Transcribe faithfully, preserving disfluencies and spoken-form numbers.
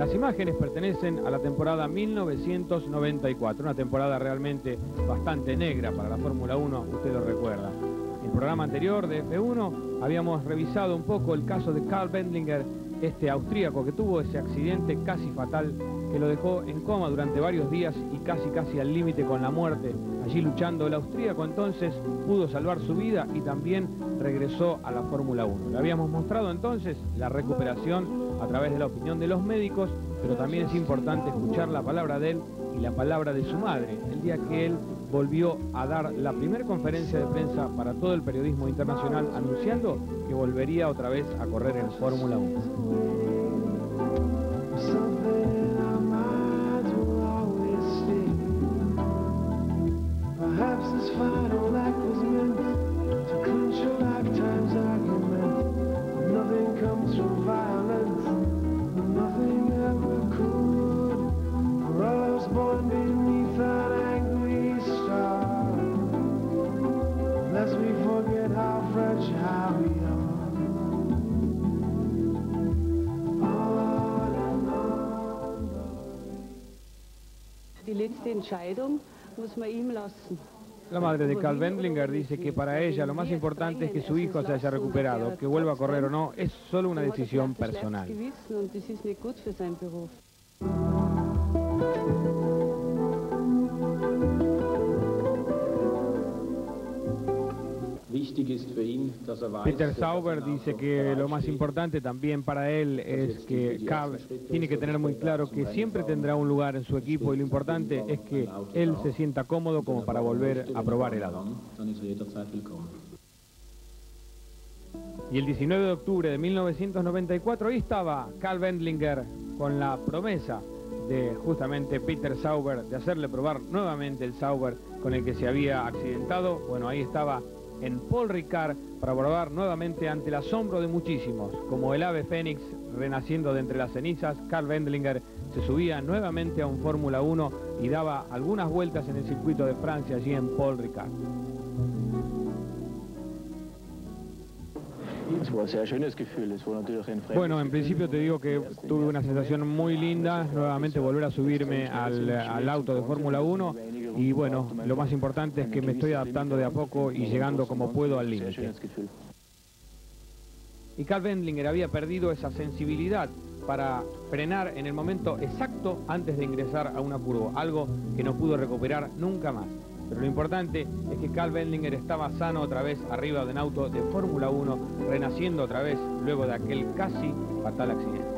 Las imágenes pertenecen a la temporada mil novecientos noventa y cuatro, una temporada realmente bastante negra para la Fórmula uno, usted lo recuerda. En el programa anterior de F uno habíamos revisado un poco el caso de Karl Wendlinger, este austríaco que tuvo ese accidente casi fatal que lo dejó en coma durante varios días y casi casi al límite con la muerte. Allí luchando, el austríaco entonces pudo salvar su vida y también regresó a la Fórmula uno. Le habíamos mostrado entonces la recuperación a través de la opinión de los médicos, pero también es importante escuchar la palabra de él y la palabra de su madre, el día que él volvió a dar la primera conferencia de prensa para todo el periodismo internacional anunciando que volvería otra vez a correr en Fórmula uno. La madre de Karl Wendlinger dice que para ella lo más importante es que su hijo se haya recuperado, que vuelva a correr o no, es solo una decisión personal. Peter Sauber dice que lo más importante también para él es que Karl tiene que tener muy claro que siempre tendrá un lugar en su equipo y lo importante es que él se sienta cómodo como para volver a probar el auto. Y el diecinueve de octubre de mil novecientos noventa y cuatro ahí estaba Karl Wendlinger con la promesa de justamente Peter Sauber de hacerle probar nuevamente el Sauber con el que se había accidentado. Bueno, ahí estaba en Paul Ricard para probar nuevamente ante el asombro de muchísimos. Como el ave fénix renaciendo de entre las cenizas, Karl Wendlinger se subía nuevamente a un Fórmula uno y daba algunas vueltas en el circuito de Francia, allí en Paul Ricard. Bueno, en principio te digo que tuve una sensación muy linda, nuevamente volver a subirme al, al auto de Fórmula uno y bueno, lo más importante es que me estoy adaptando de a poco y llegando como puedo al límite. Y Karl Wendlinger había perdido esa sensibilidad para frenar en el momento exacto antes de ingresar a una curva, algo que no pudo recuperar nunca más. Pero lo importante es que Karl Wendlinger estaba sano otra vez arriba de un auto de Fórmula uno, renaciendo otra vez luego de aquel casi fatal accidente.